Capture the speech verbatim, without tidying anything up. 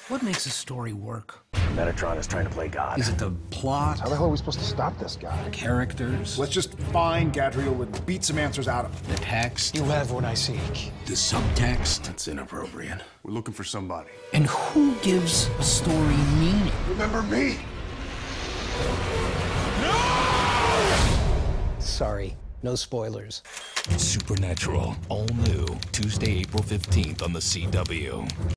What makes a story work? Metatron is trying to play God. Is it the plot? How the hell are we supposed to stop this guy? Characters? Let's just find Gadriel and beat some answers out of him. The text? You have what I seek. The subtext? That's inappropriate. We're looking for somebody. And who gives a story meaning? Remember me? Sorry, no spoilers. Supernatural, all new, Tuesday, April fifteenth on the C W.